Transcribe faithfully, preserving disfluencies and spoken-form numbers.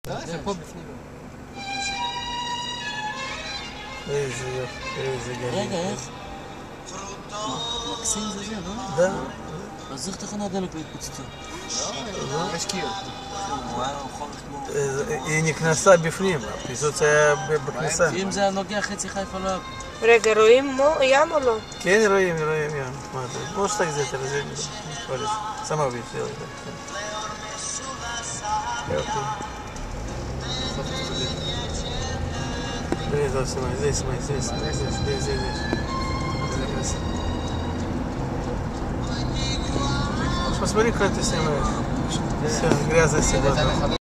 זה פה בפנים. איזה יופי, איזה גלים. רגע, איך? מקסים זה זה, לא? Да. אז איך תחנת דלק להתפוצצה? השקיעו. היא נכנסה בפנים, הפיצוץ היה בכניסה. אם זה היה נוגע חצי חיפה לא... רגע, רואים ים או לא? כן, רואים, רואים ים. Можешь так сделать, развернуть? Сама увидишь, делай. Здесь, здесь, здесь, здесь, здесь, здесь, здесь. Посмотри, как ты снимаешь. Все, грязно сегодня.